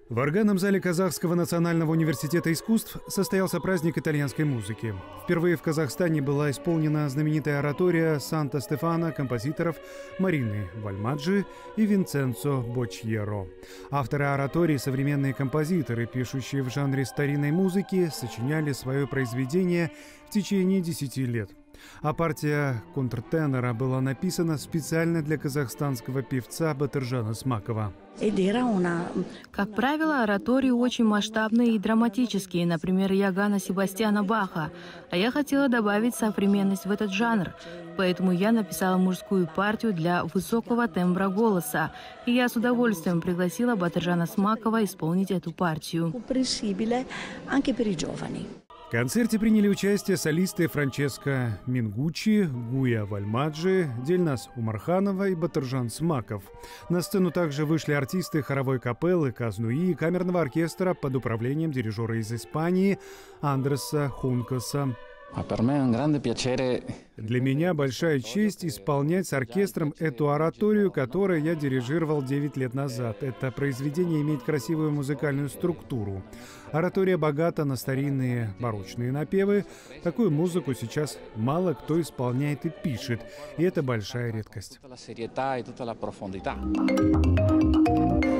В органном зале Казахского национального университета искусств состоялся праздник итальянской музыки. Впервые в Казахстане была исполнена знаменитая оратория Санта-Стефана композиторов Марины Вальмаджи и Винченцо Бочьеро. Авторы оратории – современные композиторы, пишущие в жанре старинной музыки, сочиняли свое произведение в течение 10 лет. А партия контртенора была написана специально для казахстанского певца Батыржана Смакова. Как правило, оратории очень масштабные и драматические, например, Иоганна Себастьяна Баха. А я хотела добавить современность в этот жанр. Поэтому я написала мужскую партию для высокого тембра голоса. И я с удовольствием пригласила Батыржана Смакова исполнить эту партию. В концерте приняли участие солисты Франческо Мингуччи, Гуя Вальмаджи, Дельназ Умарханова и Батыржан Смаков. На сцену также вышли артисты хоровой капеллы Казнуи и камерного оркестра под управлением дирижера из Испании Андреса Хункаса. Для меня большая честь исполнять с оркестром эту ораторию, которую я дирижировал 9 лет назад. Это произведение имеет красивую музыкальную структуру. Оратория богата на старинные барочные напевы. Такую музыку сейчас мало кто исполняет и пишет, и это большая редкость.